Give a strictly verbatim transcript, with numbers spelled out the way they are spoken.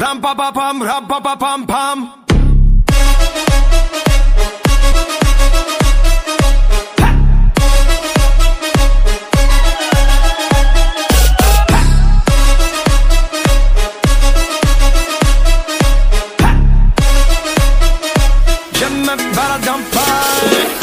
Ram pa pa pam, ram pa pa pam pam. Je me balade en paille.